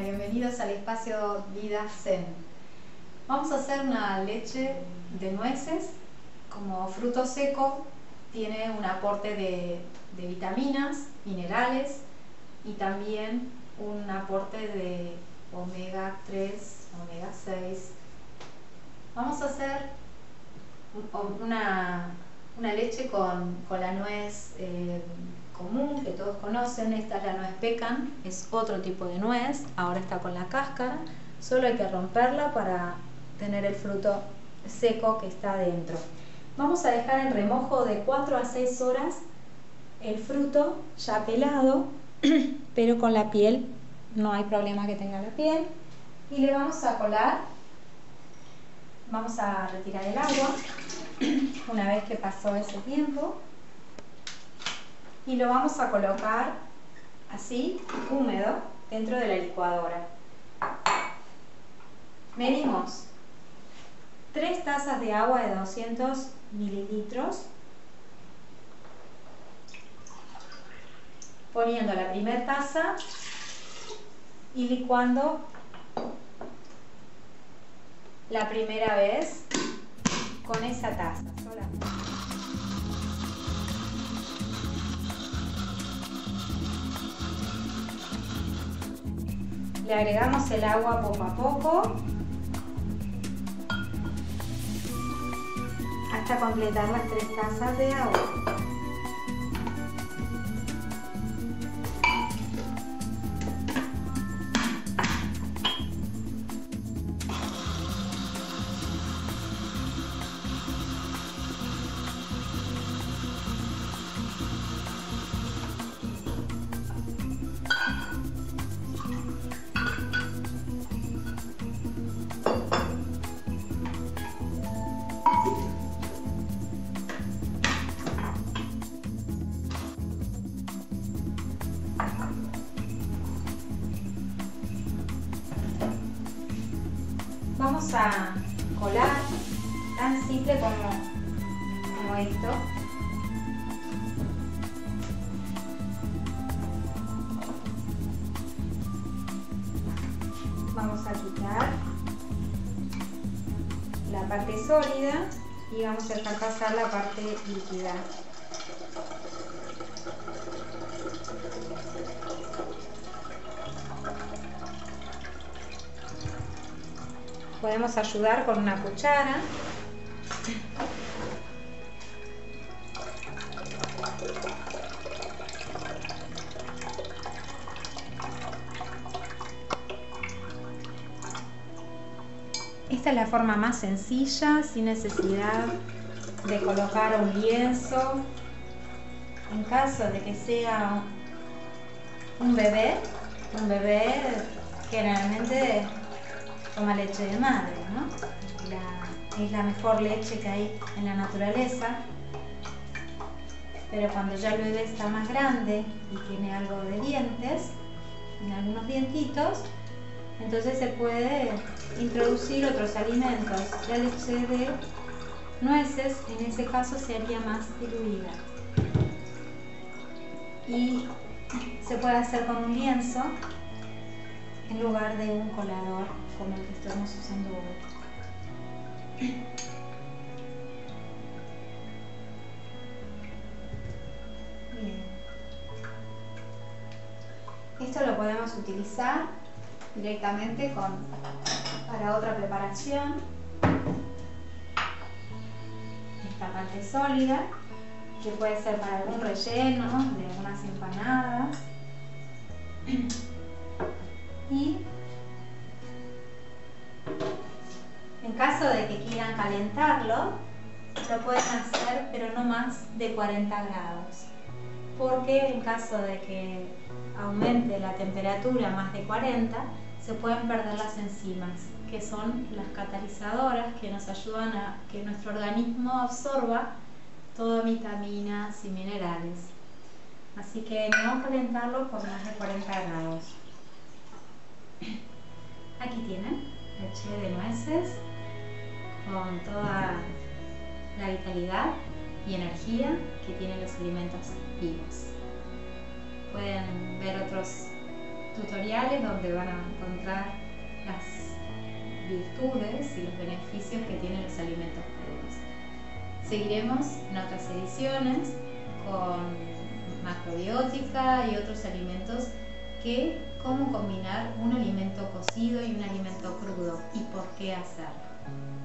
bienvenidos al espacio Vida Zen. Vamos a hacer una leche de nueces. Como fruto seco tiene un aporte de vitaminas, minerales y también un aporte de omega 3, omega 6. Vamos a hacer una leche con la nuez común que todos conocen. Esta es la nuez pecan, es otro tipo de nuez, ahora está con la cáscara, solo hay que romperla para tener el fruto seco que está adentro. Vamos a dejar en remojo de 4 a 6 horas el fruto ya pelado, pero con la piel, no hay problema que tenga la piel, y le vamos a colar, vamos a retirar el agua una vez que pasó ese tiempo. Y lo vamos a colocar así, húmedo, dentro de la licuadora. Medimos 3 tazas de agua de 200 mililitros, poniendo la primera taza y licuando la primera vez con esa taza solamente. Le agregamos el agua poco a poco hasta completar las 3 tazas de agua. Vamos a colar tan simple como esto. Vamos a quitar la parte sólida y vamos a dejar pasar la parte líquida. Podemos ayudar con una cuchara. Esta es la forma más sencilla, sin necesidad de colocar un lienzo. En caso de que sea un bebé generalmente toma leche de madre, ¿no? Es la mejor leche que hay en la naturaleza, pero cuando ya el bebé está más grande y tiene algo de dientes, en algunos dientitos, entonces se puede introducir otros alimentos. La leche de nueces en ese caso se haría más diluida y se puede hacer con un lienzo en lugar de un colador como el que estamos usando hoy. Bien. Esto lo podemos utilizar directamente para otra preparación. Esta parte sólida, que puede ser para algún relleno de algunas empanadas. Y en caso de que quieran calentarlo, lo pueden hacer, pero no más de 40 grados. Porque en caso de que aumente la temperatura más de 40, se pueden perder las enzimas, que son las catalizadoras que nos ayudan a que nuestro organismo absorba todas vitaminas y minerales. Así que no calentarlo por más de 40 grados. Aquí tienen leche de nueces con toda la vitalidad y energía que tienen los alimentos vivos. Pueden ver otros tutoriales donde van a encontrar las virtudes y los beneficios que tienen los alimentos crudos. Seguiremos en otras ediciones con macrobiótica y otros alimentos cómo combinar un alimento cocido y un alimento crudo y por qué hacerlo.